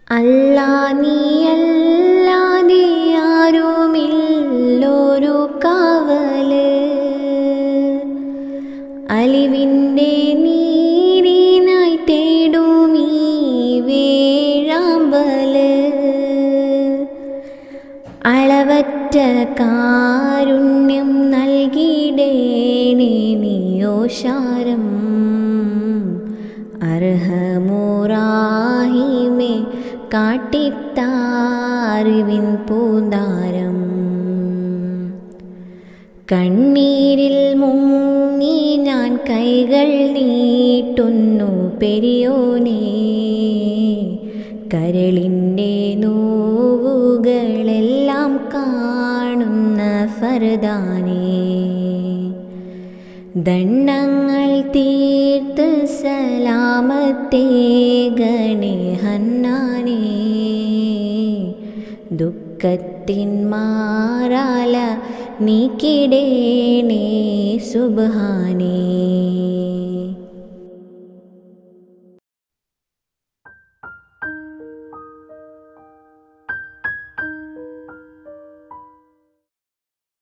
അല്ലാ നീയല്ലാതെ ആരുമില്ലൊരു കാവല്, അലിവിൻ്റെ നീരിനായി തേടുമീ വേഴാമ്പല്. അളവറ്റ കാരുണ്യം നൽകിടേണേ നീയോശാരം, അർഹമുറാഹിമേ കാട്ടിത്താറിവിൻ പൂന്താരം. കണ്ണീരിൽ മുങ്ങി ഞാൻ കൈകൾ നീട്ടുന്നു പെരിയോനേ, കരളിൻ്റെ നോവുകളെല്ലാം കാണുന്ന ഫർദാനേ. ദണ്ഡങ്ങൾ തീർത്ത് സലാമത്തേകണേ ഹന്നാനേ, ദുഃഖത്തിൻ മാറാല നീക്കിടേണേ സുബ്ഹാനേ.